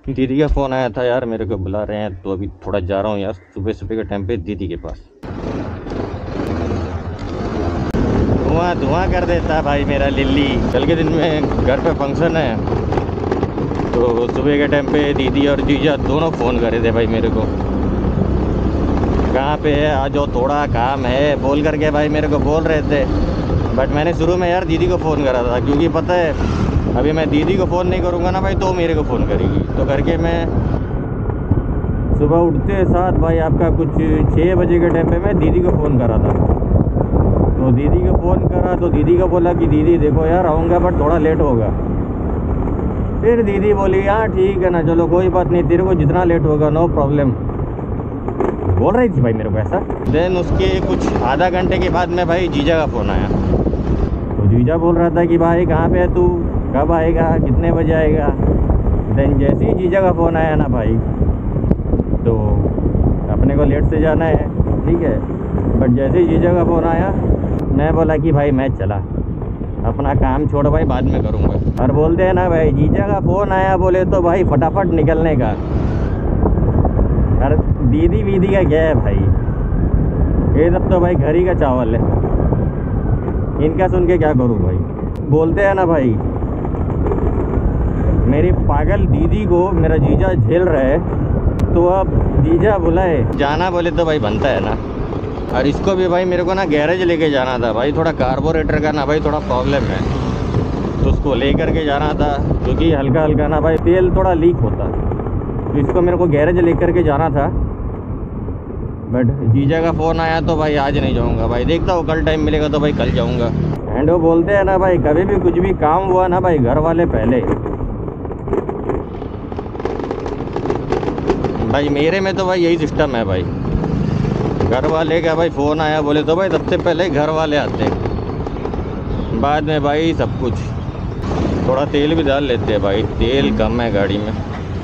दीदी का फ़ोन आया था यार, मेरे को बुला रहे हैं तो अभी थोड़ा जा रहा हूँ यार, सुबह सुबह के टाइम पे दीदी के पास। धुआं धुआं कर देता भाई मेरा लिल्ली। कल के दिन में घर पे फंक्शन है, तो सुबह के टाइम पे दीदी और जीजा दोनों फ़ोन करे थे भाई मेरे को, कहाँ पे है, आ जाओ थोड़ा काम है बोल करके भाई मेरे को बोल रहे थे। बट मैंने शुरू में यार दीदी को फ़ोन करा था, क्योंकि पता है अभी मैं दीदी को फ़ोन नहीं करूँगा ना भाई तो मेरे को फ़ोन करेगी, तो करके मैं सुबह उठते साथ भाई आपका कुछ 6 बजे के टाइम पे मैं दीदी को फ़ोन करा था। तो दीदी को फ़ोन करा तो दीदी को बोला कि दीदी देखो यार आऊँगा बट थोड़ा लेट होगा। फिर दीदी बोली हाँ ठीक है ना, चलो कोई बात नहीं, तेरे को जितना लेट होगा नो प्रॉब्लम, बोल रही थी भाई मेरे को ऐसा। देन उसके कुछ आधा घंटे के बाद में भाई जीजा का फ़ोन आया। तो जीजा बोल रहा था कि भाई कहाँ पे है तू, कब आएगा, कितने बजे आएगा। देन जैसे ही जीजा का फ़ोन आया ना भाई, तो अपने को लेट से जाना है ठीक है, बट जैसे ही जीजा का फ़ोन आया मैं बोला कि भाई मैं चला, अपना काम छोड़ भाई बाद में करूँगा। और बोलते हैं ना भाई जीजा का फ़ोन आया बोले तो भाई फटाफट निकलने का। और दीदी वीदी का क्या है भाई, ये सब तो भाई घर ही का चावल है, इनका सुन के क्या करूँ भाई। बोलते हैं ना भाई मेरी पागल दीदी को मेरा जीजा झेल रहा है, तो अब जीजा बुलाए जाना बोले तो भाई बनता है ना। और इसको भी भाई मेरे को ना गैरेज लेके जाना था भाई, थोड़ा कार्बोरेटर का ना भाई थोड़ा प्रॉब्लम है, तो उसको ले करके जाना था, क्योंकि हल्का हल्का ना भाई तेल थोड़ा लीक होता, तो इसको मेरे को गैरेज ले करके जाना था। बट जीजा का फ़ोन आया तो भाई आज नहीं जाऊँगा भाई, देखता हूँ कल टाइम मिलेगा तो भाई कल जाऊँगा। एंड वो बोलते हैं ना भाई कभी भी कुछ भी काम हुआ ना भाई घर वाले पहले। भाई मेरे में तो भाई यही सिस्टम है भाई, घर वाले का भाई फ़ोन आया बोले तो भाई सबसे पहले घर वाले आते हैं, बाद में भाई सब कुछ। थोड़ा तेल भी डाल लेते हैं भाई, तेल कम है गाड़ी में।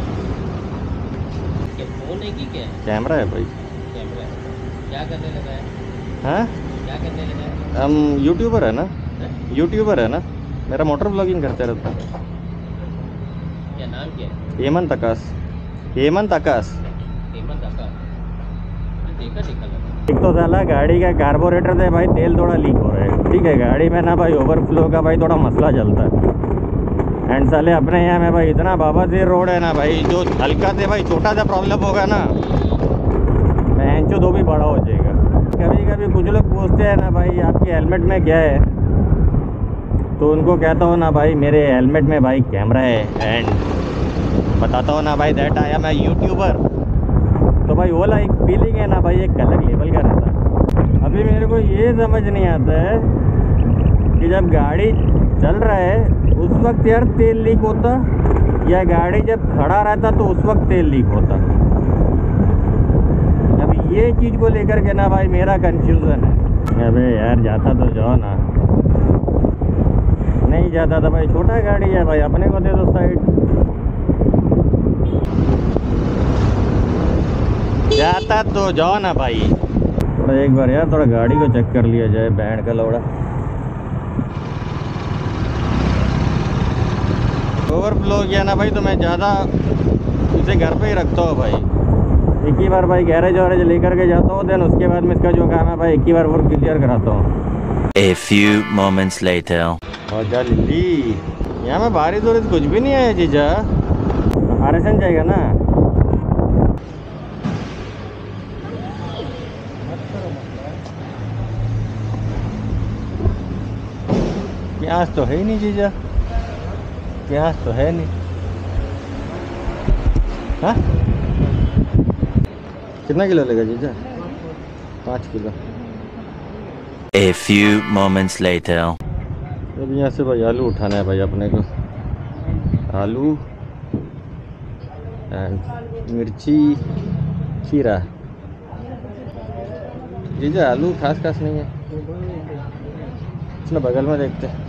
फोन है कि क्या है? कैमरा है भाई। कैमरा क्या करने लगा है? हाँ क्या करने लगा है? हम यूट्यूबर है ना, यूट्यूबर है ना, मेरा मोटर ब्लॉगिंग करते रहता है। क्या नाम क्या है? हेमंत आकाश, हेमंत आकाश। हेमंत आकाश, देखा लगा। एक तो साला गाड़ी का कार्बोरेटर से भाई तेल थोड़ा लीक हो रहा है ठीक है, गाड़ी में ना भाई ओवरफ्लो का भाई थोड़ा मसला चलता है। एंड साले अपने यहाँ में भाई इतना बाबा से रोड है ना भाई, जो हल्का से भाई छोटा सा प्रॉब्लम होगा ना मैं दो भी बड़ा हो जाएगा। कभी कभी कुछ लोग पूछते हैं ना भाई आपके हेलमेट में क्या है, तो उनको कहता हूँ ना भाई मेरे हेलमेट में भाई कैमरा है, एंड बताता हूँ ना भाई दैट आई एम यूट्यूबर। तो भाई वो एक फीलिंग है ना भाई, एक अलग लेवल का रहता है। अभी मेरे को ये समझ नहीं आता है कि जब गाड़ी चल रहा है उस वक्त यार तेल लीक होता, या गाड़ी जब खड़ा रहता तो उस वक्त तेल लीक होता। अब ये चीज़ को लेकर के ना भाई मेरा कंफ्यूजन है। अबे यार जाता तो जाओ ना, नहीं जाता था भाई, छोटा गाड़ी है भाई, अपने को दे दो साइड। जाता तो जाओ ना भाई। थोड़ा एक बार यार थोड़ा गाड़ी को चेक कर लिया जाए, बैंड का लौड़ा। ओवरफ्लो किया ना भाई तो मैं ज़्यादा इसे घर पे ही रखता हूँ भाई, एक ही बार भाई गैरेज वैरेज लेकर के जाता हूँ, देन उसके बाद में इसका जो काम है भाई एक ही बार वो क्लियर कराता हूँ। A few moments later. और जा लिल्ली, यहाँ में बारिश वारिश कुछ भी नहीं है जीजा, आरएसएन जाएगा ना। प्याज तो है ही नहीं जीजा, प्याज तो है नहीं। हाँ कितना किलो लेगा जीजा? 5 किलो। A few moments later. अब यहाँ से भाई आलू उठाना है भाई अपने को, आलू एंड मिर्ची खीरा। जीजा आलू खास नहीं है, इसमें बगल में देखते हैं।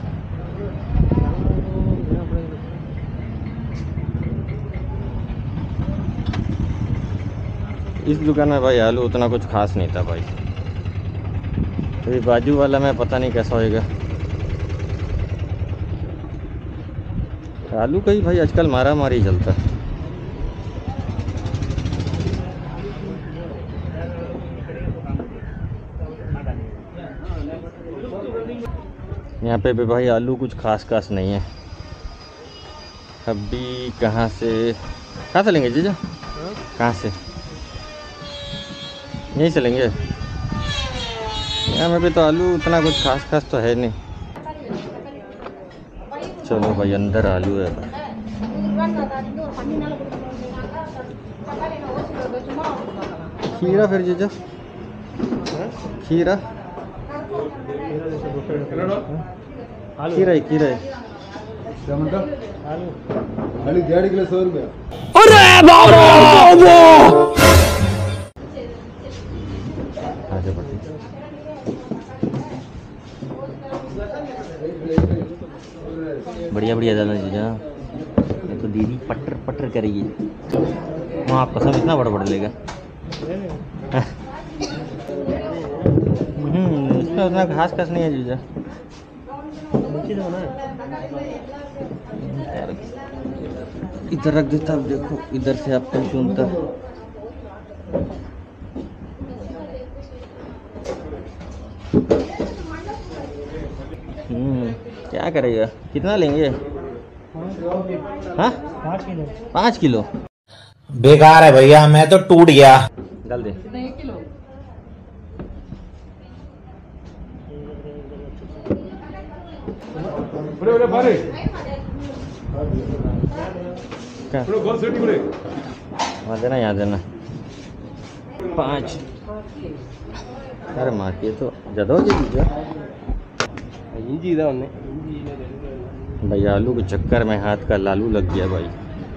इस दुकान में भाई आलू उतना कुछ खास नहीं था भाई, अभी बाजू वाला में पता नहीं कैसा होएगा। आलू का ही भाई आजकल मारा मारी चलता है। यहाँ पे भी भाई आलू कुछ खास नहीं है। अभी कहाँ से लेंगे जीजा? कहाँ से? यहीं से लेंगे। यहाँ पे तो आलू उतना कुछ खास तो है नहीं। चलो भाई अंदर आलू है भाई। खीरा फिर जीजा? खीरा खीरा है। आलू डेढ़ किलो 100 रुपया। बढ़िया दादा जीजा, ये तो दीदी पटर करेगी। हाँ आप कसम इतना बड़ा लेगा। इसमें उतना खास नहीं है जीजा। इधर रख देता, अब देखो इधर से आपको चुनता। क्या करेगा? कितना लेंगे? हाँ 5 किलो बेकार है भैया, मैं तो टूट गया। डाल दे। वहाँ देना, यहाँ देना 5। अरे माँ की तो ज़्यादा हो जाएगी क्या? भाई आलू के चक्कर में हाथ का लालू लग गया भाई।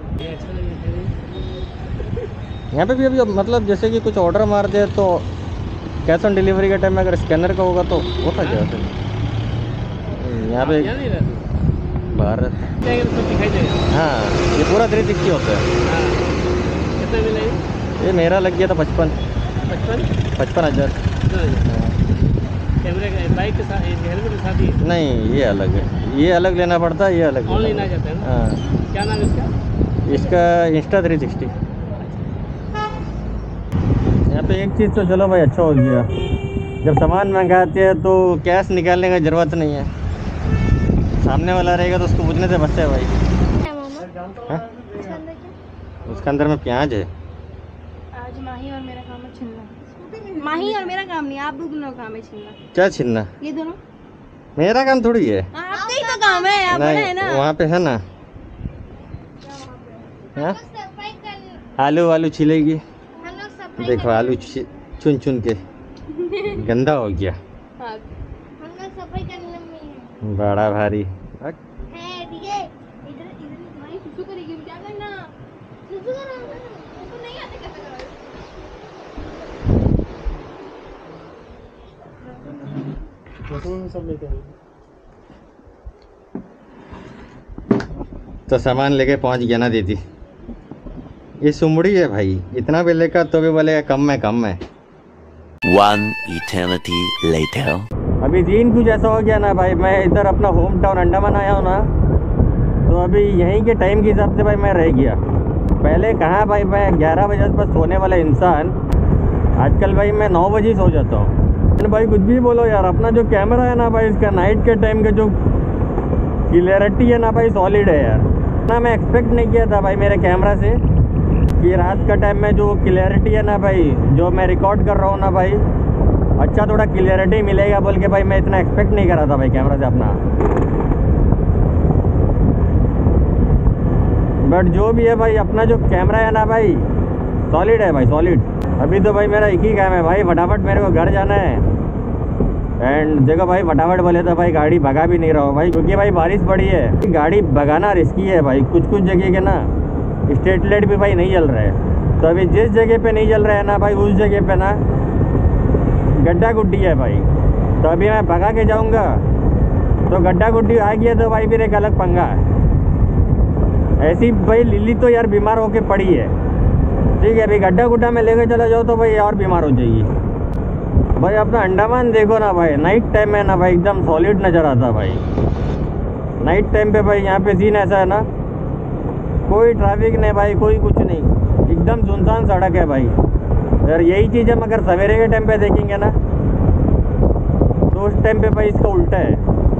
यहाँ पे भी अभी मतलब जैसे कि कुछ ऑर्डर मार दे तो कैश ऑन डिलीवरी के टाइम में अगर स्कैनर का होगा तो होता क्या है? यहाँ पे भारत, हाँ ये पूरा 360 होता है। कितना मिला ये मेरा लग गया था 55,000। कैमरे का बाइक के साथ, हेलमेट के साथ ही? नहीं ये अलग है, ये अलग लेना पड़ता है, ये अलग ऑनलाइन आ जाता है ना? हाँ। क्या नाम है इसका? इसका इंस्टा 360। यहाँ पे एक चीज़ तो चलो भाई अच्छा हो गया, जब सामान मंगाते हैं तो कैश निकालने का ज़रूरत नहीं है, सामने वाला रहेगा तो उसको पूछने से बचता है भाई। हाँ? उसके अंदर में प्याज है। आज माही और मेरा काम है छीनना। माही और मेरा काम नहीं, आप दोनों का काम है छीनना। क्या छीनना? ये दोनों मेरा काम थोड़ी है। आपका ही तो काम है, आप बड़े हैं ना। वहाँ पे है ना। हाँ? आलू छिलेगी, देखो आलू चुन के गंदा हो गया। सफाई करने में बड़ा भारी है, ठीक है। इधर तुम्हारी सुसु करेगी, क्या करना? सुसु करना तो नहीं आते, कैसे करोगे? सब लेके तो सामान लेके पहुंच गया ना दीदी। ये सुमड़ी है भाई, इतना भी लेकर तो भी बोलेगा कम है। One eternity later. अभी दिन कुछ ऐसा हो गया ना भाई, मैं इधर अपना होम टाउन अंडमान आया हूँ ना, तो अभी यहीं के टाइम के हिसाब से भाई मैं रह गया। पहले कहाँ भाई, मैं 11 बजे पर सोने वाला इंसान आजकल भाई मैं 9 बजे सो जाता हूँ। भाई कुछ भी बोलो यार, अपना जो कैमरा है ना भाई, इसका नाइट के टाइम का जो क्लियरिटी है ना भाई, सॉलिड है यार ना। मैं एक्सपेक्ट नहीं किया था भाई मेरे कैमरा से कि रात का टाइम में जो क्लियरिटी है ना भाई, जो मैं रिकॉर्ड कर रहा हूँ ना भाई, अच्छा थोड़ा क्लियरिटी मिलेगा बोल के भाई मैं इतना एक्सपेक्ट नहीं कर रहा था भाई कैमरा से अपना। बट जो भी है भाई, अपना जो कैमरा है ना भाई, सॉलिड है भाई, सॉलिड। अभी तो भाई मेरा एक ही काम है भाई, फटाफट मेरे को घर जाना है। एंड देखो भाई फटाफट बोले तो भाई गाड़ी भगा भी नहीं रहा हूँ भाई, क्योंकि भाई बारिश पड़ी है, गाड़ी भगाना रिस्की है भाई। कुछ जगह के ना स्ट्रीट लाइट भी भाई नहीं जल रहा है, तो अभी जिस जगह पे नहीं जल रहा है ना भाई, उस जगह पे ना गड्ढा गुड्डी है भाई। तो अभी मैं भगा के जाऊंगा तो गड्ढा गुड्डी आ गया तो भाई फिर एक अलग पंगा है। ऐसी भाई लिली तो यार बीमार होके पड़ी है, ठीक है। अभी गड्ढा गुड्ढा में लेके चला जाओ तो भाई और बीमार हो जाएगी भाई। अपना अंडमान देखो ना भाई, नाइट टाइम में ना भाई एकदम सॉलिड नज़र आता भाई। नाइट टाइम पे भाई यहाँ पे सीन ऐसा है ना, कोई ट्रैफिक नहीं भाई, कोई कुछ नहीं, एकदम सुनसान सड़क है भाई। यार यही चीज़ हम अगर सवेरे के टाइम पे देखेंगे ना तो उस टाइम पे भाई इसका उल्टा है।